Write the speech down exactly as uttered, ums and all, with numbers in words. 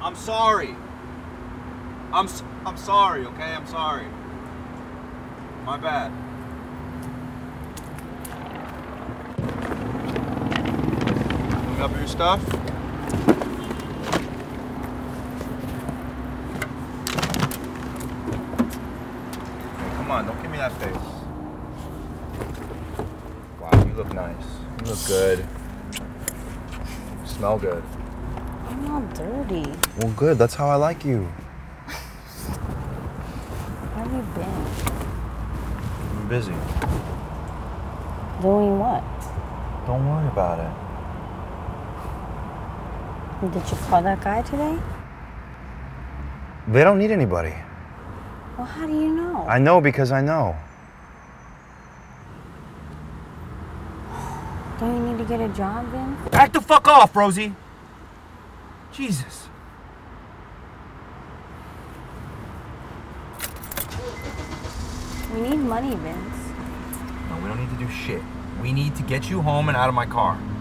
I'm sorry. I'm I'm sorry, okay? I'm sorry. My bad. Clean up your stuff. Hey, come on, don't give me that face. Wow, you look nice. You look good. You smell good. I'm not dirty. Well, good. That's how I like you. Where have you been? I'm busy. Doing what? Don't worry about it. Did you call that guy today? They don't need anybody. Well, how do you know? I know because I know. Don't you need to get a job then? Back the fuck off, Rosie! Jesus. We need money, Vince. No, we don't need to do shit. We need to get you home and out of my car.